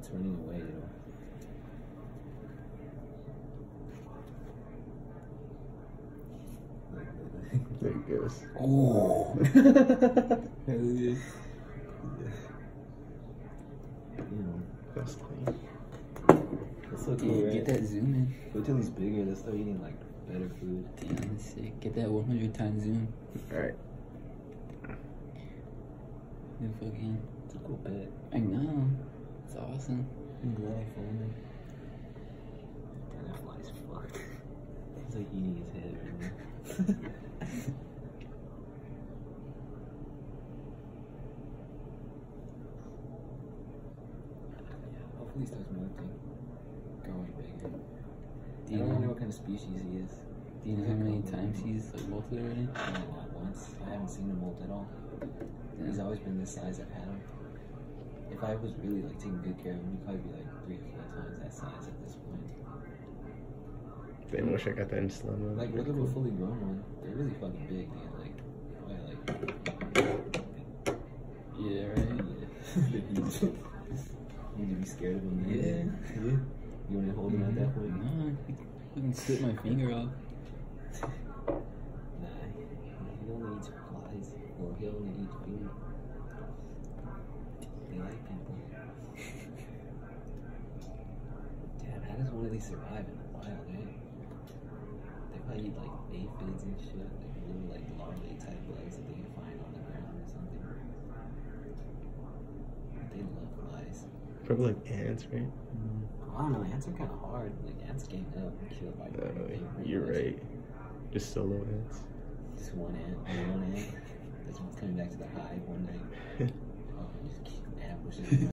It's running away, you know. There it goes. Oh! Hell yeah. That's clean. That's so cool, right? Get that zoom in. Wait till he's bigger, they'll start eating like better food. Damn, that's sick. Get that 100 times zoom. Alright. Then fucking. It's a cool pet. I know. It's awesome. I'm glad I found him. Damn, that fly's fucked. He's like eating his head right now. Hopefully he starts molting. Growing bigger. I don't know what kind of species he is. Do you know how many times he's like molted already? Not once. I haven't seen him molt at all. He's always been this size I've had him. If I was really like taking good care of him, he'd probably be like 3 or 4 times that size at this point. Damn, I wish I got that in slow mo. Like, look at a fully grown one. They're really fucking big, dude. Like, Yeah, right? Yeah. You need to be scared of him, man. Yeah. You want to hold him at that point? No, I can split my finger off. Nah, he only eats flies. Or he only eats food. They like people. Damn, how does one of these survive in the wild, eh? They probably eat like aphids and shit, like little like larvae type bugs that they can find on the ground or something. They love flies. Probably like ants, right? I don't know, ants are kind of hard. Like ants gang up and kill like. You're right. Just solo ants. Just one ant. That's coming back to the hive one night. Oh, just ambushes.